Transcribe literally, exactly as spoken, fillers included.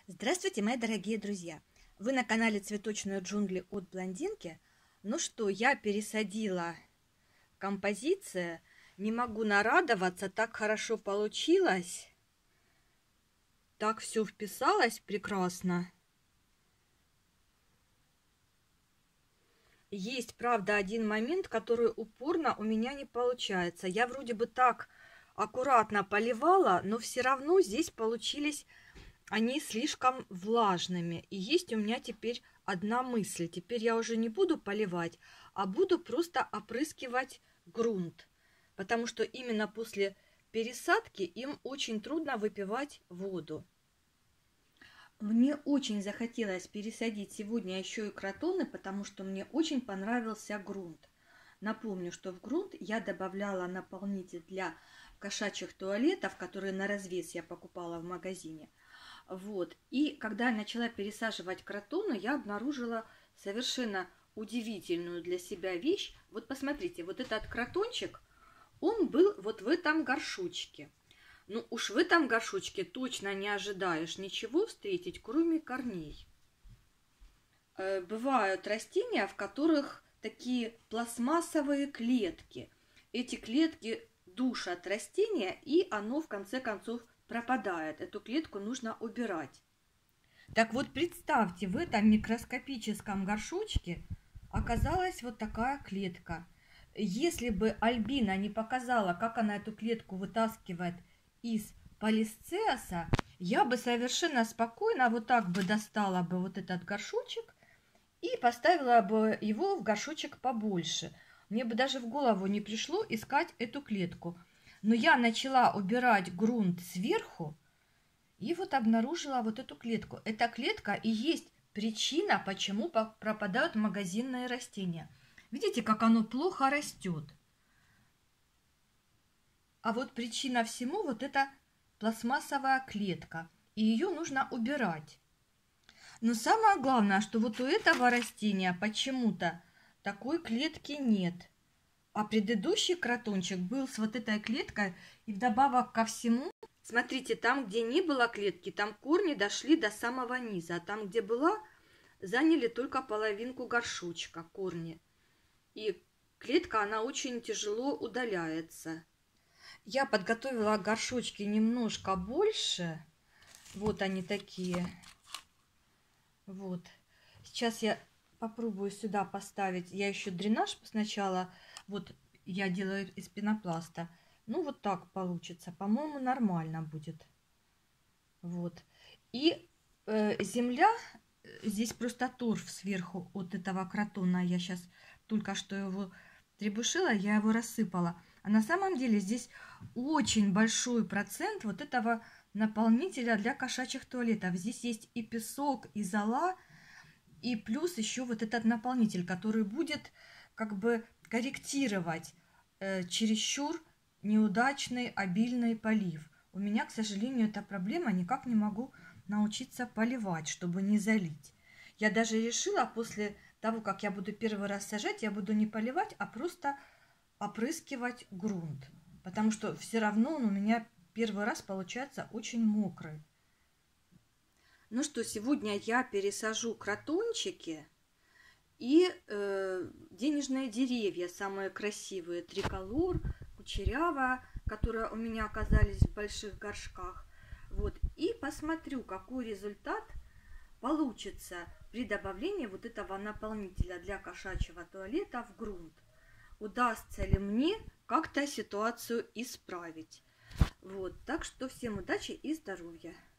Здравствуйте, мои дорогие друзья! Вы на канале Цветочные джунгли от Блондинки. Ну что, я пересадила композиции. Не могу нарадоваться, так хорошо получилось. Так все вписалось прекрасно. Есть, правда, один момент, который упорно у меня не получается. Я вроде бы так аккуратно поливала, но все равно здесь получились они слишком влажными. И есть у меня теперь одна мысль. Теперь я уже не буду поливать, а буду просто опрыскивать грунт. Потому что именно после пересадки им очень трудно выпивать воду. Мне очень захотелось пересадить сегодня еще и кротоны, потому что мне очень понравился грунт. Напомню, что в грунт я добавляла наполнитель для кошачьих туалетов, которые на развес я покупала в магазине. Вот. И когда я начала пересаживать кротоны, я обнаружила совершенно удивительную для себя вещь. Вот посмотрите, вот этот кротончик, он был вот в этом горшочке. Ну уж в этом горшочке точно не ожидаешь ничего встретить, кроме корней. Бывают растения, в которых такие пластмассовые клетки. Эти клетки душат растение, и оно в конце концов пропадает. Эту клетку нужно убирать. Так вот, представьте, в этом микроскопическом горшочке оказалась вот такая клетка. Если бы Альбина не показала, как она эту клетку вытаскивает из полисцеоса, я бы совершенно спокойно вот так бы достала бы вот этот горшочек и поставила бы его в горшочек побольше. Мне бы даже в голову не пришло искать эту клетку. Но я начала убирать грунт сверху и вот обнаружила вот эту клетку. Эта клетка и есть причина, почему пропадают магазинные растения. Видите, как оно плохо растет. А вот причина всему вот эта пластмассовая клетка. И ее нужно убирать. Но самое главное, что вот у этого растения почему-то такой клетки нет. А предыдущий кротончик был с вот этой клеткой. И вдобавок ко всему, смотрите, там, где не было клетки, там корни дошли до самого низа. А там, где была, заняли только половинку горшочка корни. И клетка, она очень тяжело удаляется. Я подготовила горшочки немножко больше. Вот они такие. Вот. Сейчас я попробую сюда поставить. Я еще дренаж сначала. Вот я делаю из пенопласта. Ну, вот так получится. По-моему, нормально будет. Вот. И э, земля, здесь просто торф сверху от этого кротона. Я сейчас только что его требушила, я его рассыпала. А на самом деле здесь очень большой процент вот этого наполнителя для кошачьих туалетов. Здесь есть и песок, и зола, и плюс еще вот этот наполнитель, который будет как бы корректировать э, чересчур неудачный обильный полив. У меня, к сожалению, эта проблема, никак не могу научиться поливать, чтобы не залить. Я даже решила, после того, как я буду первый раз сажать, я буду не поливать, а просто опрыскивать грунт. Потому что все равно он у меня первый раз получается очень мокрый. Ну что, сегодня я пересажу кротончики и э, денежные деревья, самые красивые, триколор, кучерява, которые у меня оказались в больших горшках. Вот. И посмотрю, какой результат получится при добавлении вот этого наполнителя для кошачьего туалета в грунт. Удастся ли мне как-то ситуацию исправить. Вот. Так что всем удачи и здоровья.